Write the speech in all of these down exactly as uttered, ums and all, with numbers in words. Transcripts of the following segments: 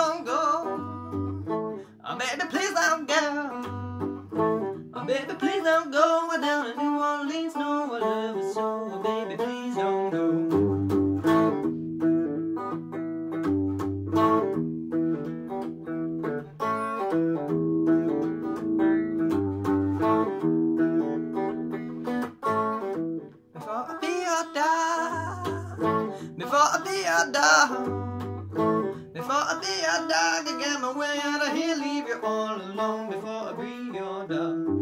don't go. Oh, baby, please don't go. Oh, baby, please don't go. We're down in New Orleans, no, I love you so. Oh, baby, please don't go. Before I be your dog, before I be your dog, before I be your dog, I get my way out of here, leave you all alone. Before I be your dog.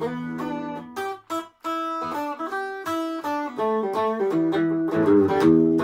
Thank you.